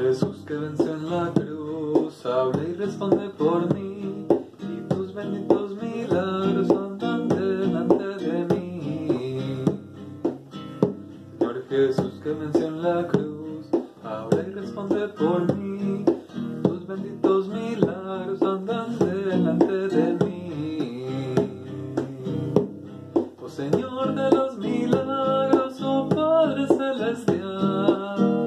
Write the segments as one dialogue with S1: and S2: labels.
S1: Jesús que venció en la cruz, habla y responde por mí, y tus benditos milagros andan delante de mí. Señor Jesús que venció en la cruz, habla y responde por mí, y tus benditos milagros andan delante de mí. Oh Señor de los milagros, oh Padre celestial,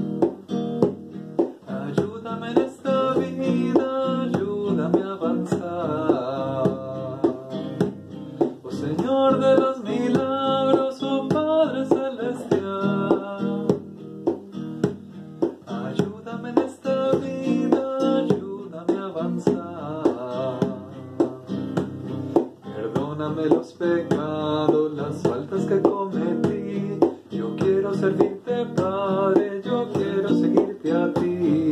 S1: ayúdame en esta vida, ayúdame a avanzar. Oh Señor de los milagros, oh Padre celestial, ayúdame en esta vida, ayúdame a avanzar. Perdóname los pecados, las faltas que cometí. Yo quiero servirte, Padre, yo quiero seguirte a ti.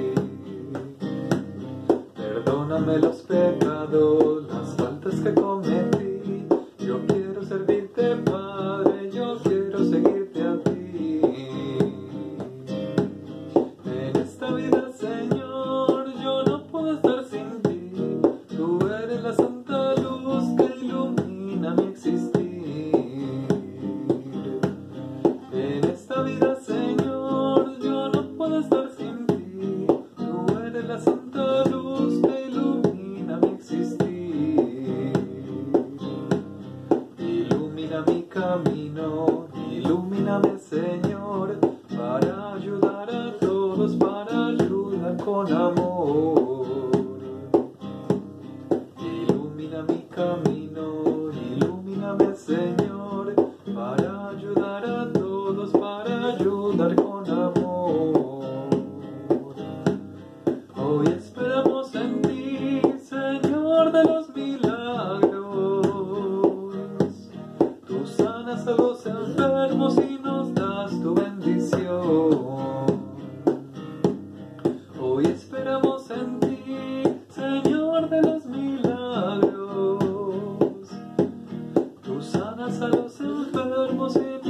S1: Perdóname los pecados, las faltas que cometí. Yo quiero servirte, Padre, yo quiero seguirte a ti. En esta vida, Señor, yo no puedo estar sin ti. Tú eres la santa luz que ilumina mi existir. En esta vida, Señor, yo no puedo estar sin ti. Tú eres la santa luz que ilumina mi existir. Ilumina mi camino, ilumíname, Señor, para ayudar a todos, para ayudar con amor. Ilumina mi camino, ilumíname, Señor, para ayudar a todos, para ayudar con amor. Hoy esperamos en ti, Señor de los milagros. Tú sanas a los enfermos y nos das tu bendición. Hoy esperamos en ti, Señor de los milagros. Tú sanas a los enfermos y